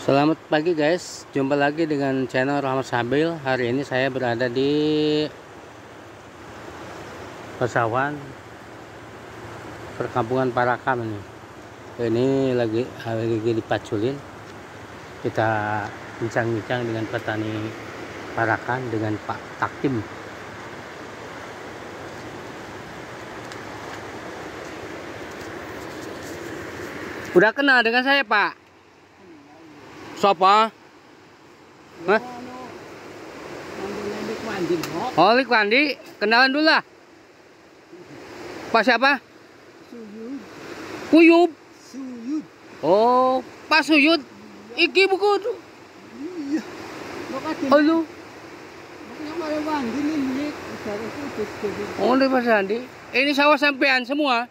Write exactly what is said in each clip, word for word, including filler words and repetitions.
Selamat pagi guys, jumpa lagi dengan channel Rahmat Sabil. Hari ini saya berada di Pasawan, perkampungan Parakam ini. Ini lagi lagi dipaculin. Kita bincang-bincang dengan petani Parakan dengan Pak Takim. Udah kenal dengan saya, Pak? Sopo? Hah? Oh, Lik Wandi, kenalan dulu lah. Pak siapa? Suyud. Kuyub. Suyud. Oh, Pak Suyud. Iki buku tuh. Iya. Lokasi. Halo. Makanya kalau Wandi nih, dari kudus gitu. Oh, dari Pak Sandi. Ini sawah sampean semua.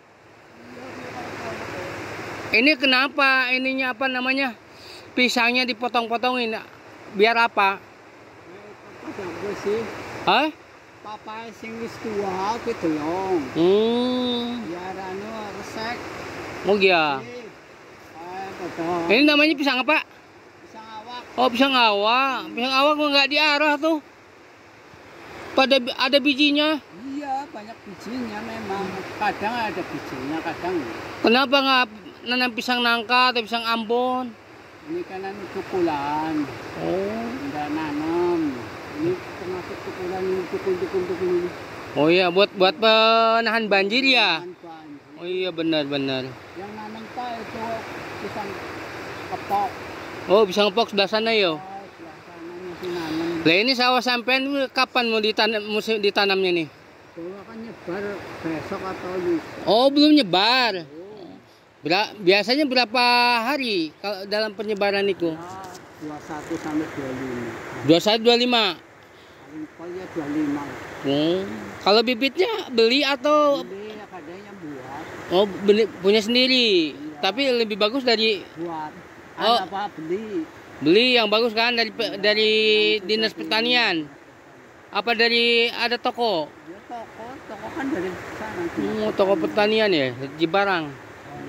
Ini kenapa? Ininya apa namanya? Pisangnya dipotong-potongin. Biar apa? Apa sih? Hah? Papai sing wis tua gitu loh. Hmm. Biar anu resek. Oh iya. Ini namanya pisang apa? Pisang awak. Oh, pisang awak. Pisang awak mah nggak diarah tuh. Pada ada bijinya. Iya, banyak bijinya memang. Kadang ada bijinya, kadang. Kenapa nggak nanam pisang nangka atau pisang Ambon? Ini kan anu cukulan. Oh. Enggak nanam. Ini termasuk cukulan ini cukul-cukul-cukul ini. Oh iya, buat buat penahan banjir ya. Nahan banjir. Oh iya, benar-benar. Yang nanam Pak itu pisang kepok. Oh, pisang kepok sebelah sana yo. Oh, sebelah sana masih nanam. Lah ini sawah sampean kapan mau ditanam musim ditanamnya nih? Kalau kan nyebar besok atau lusa. Oh, belum nyebar. Oh, Ber biasanya berapa hari kalau dalam penyebaran itu? ya, dua puluh satu sampai dua puluh lima. dua puluh satu dua puluh lima. Paling pol ya dua puluh lima. Oh. Kalau bibitnya beli atau Ini ya kadang yang buat. oh beli punya sendiri? Iya. Tapi lebih bagus dari Buat. Oh. Ada apa beli? beli yang bagus kan dari dari Dinas Pertanian. Apa dari ada toko? Ya toko, toko kan dari sana. Oh, toko pertanian ya, di Barang.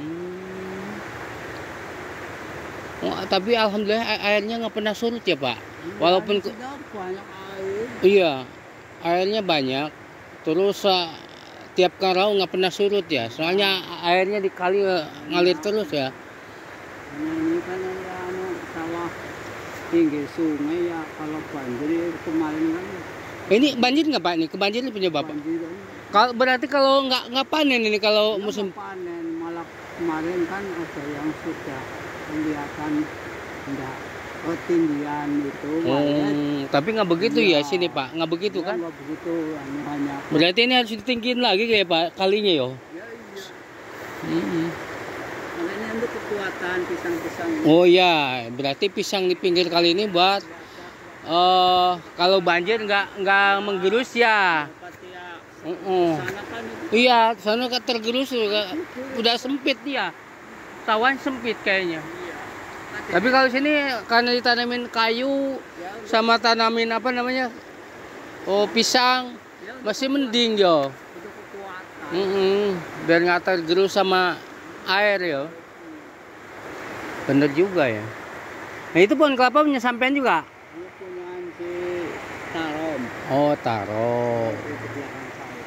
Oh, tapi alhamdulillah airnya nggak pernah surut ya Pak. Walaupun Iya, sudah banyak air. iya airnya banyak, terus uh, tiap karau nggak pernah surut ya. Soalnya airnya di kali uh, ngalir terus ya. Nah, ini kan ada anu sawah pinggir sungai ya, kalau banjir kemarin kan Ini banjir nggak Pak? Ini kebanjiran penyebab Pak? banjir. Kalau berarti kalau nggak nggak panen ini kalau Ya, musim. panen, malah kemarin kan ada yang sudah kelihatan enggak ketinggian itu. Hmm, tapi nggak begitu ya, Iya. sini Pak, nggak begitu Ya, kan? enggak begitu, hanya hanya. Berarti ini harus ditinggiin lagi kayak Pak kalinya yo. Ya iya. Hmm. Makanya untuk kekuatan pisang-pisang. Oh iya, berarti pisang di pinggir kali ini buat uh, kalau banjir nggak nggak menggerus ya. Uh -uh. Sana kan itu Iya, sana kan tergerus udah, udah sempit ya. Tawan sempit kayaknya. iya. Tapi kalau sini karena ditanamin kayu Ya, sama tanamin apa namanya? Oh, pisang ya, masih mending yo. untuk kekuatan. Uh -uh. Biar nggak tergerus sama air yo. Bener juga ya. Nah itu pohon kelapa punya sampean juga? Ini punyaan si Tarom. Oh, taro. Itu di belakang saya.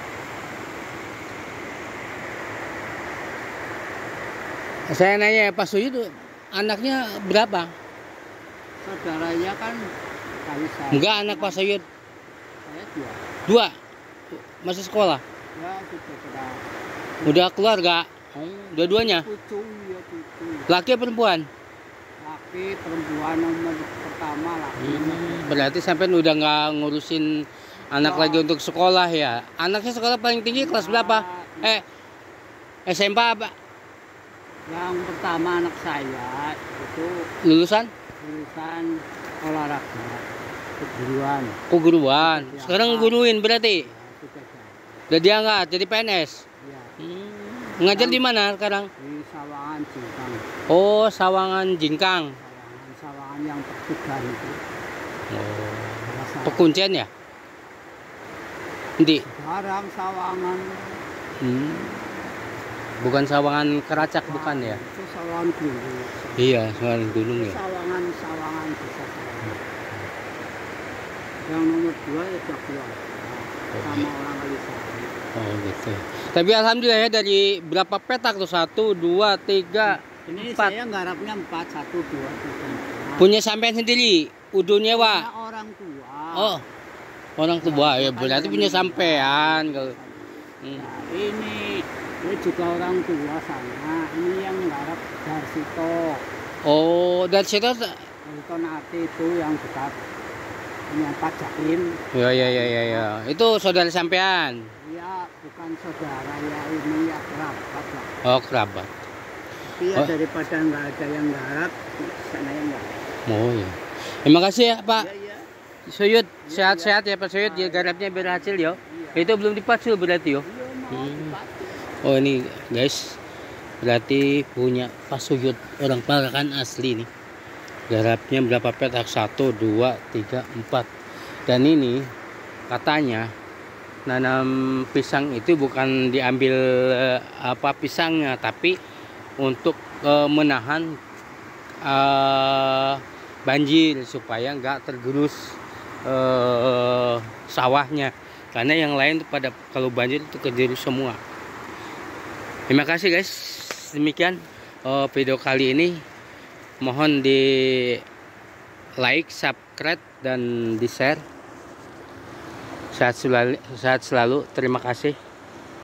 Saya nanya ya, Pak Suyud anaknya berapa? Saudaranya kan kali saya. Enggak, anak Pak Suyud Saya dua. dua. Masih sekolah? Ya sudah sudah. Udah keluarga? Oh, dua-duanya? Cucu ya cucu. Laki apa perempuan? Laki perempuan nomor pertama laki. Hmm, berarti sampean udah nggak ngurusin anak lagi untuk sekolah ya? Anaknya sekolah paling tinggi kelas berapa? Eh, S M P apa? Yang pertama anak saya itu Lulusan? lulusan olahraga keguruan. Keguruan. Sekarang guruin berarti? Ya, sudah jadi. Udah diangkat jadi P N S? Ya, Hmm. Ngajar di mana sekarang? di Sawangan Jingkang. Oh, Sawangan Jingkang. Sawangan Sawangan yang pertigaan itu. Oh. Rasa- Pekuncian ya? Di. Sekarang Sawangan Hmm. Bukan Sawangan Keracak, bukan ya? Itu Sawangan Gunung. Iya, Sawangan Gunung ya. Sawangan Sawangan desa Sawangan. Yang nomor dua ya Jaguar sama orang Kalisari. Oh gitu. Tapi alhamdulillah ya, dari berapa petak tuh? Satu, dua, tiga, Ini empat. saya nggarapnya empat, satu, dua, tiga. empat. Punya sampean sendiri, udah nyewa. Punya orang tua. Oh, orang tua ya, berarti punya sampean kalau. Hmm. Nah, ini ini juga orang tua sana. Ini yang nggarap Darsito. Oh, dari situ. Darsito Nate itu yang dekat punya Pak Jakim. Ya ya ya ya ya. Itu saudara sampean. Ya bukan saudara ya, ini ya kerabat lah. Oh, kerabat. Tapi ya Oh. daripada nggak ada yang garap, sana yang garap. Oh ya. Terima kasih ya Pak Iya, iya. Suyut, sehat-sehat ya Pak Suyut, ya garapnya berhasil yo. Itu belum dipacu berarti yo. Iya, mau Hmm. dipakai. Oh ini guys, berarti punya Pak Suyut, orang Parakan asli nih. Garapnya berapa petak? Satu, dua, tiga, empat. Dan ini katanya nanam pisang itu bukan diambil eh, apa pisangnya, tapi untuk eh, menahan eh, banjir supaya nggak tergerus eh, sawahnya. Karena yang lain tuh pada kalau banjir itu kegerus semua. Terima kasih guys. Demikian eh, video kali ini. Mohon di like, subscribe, dan di share. Sehat selalu, sehat selalu. Terima kasih.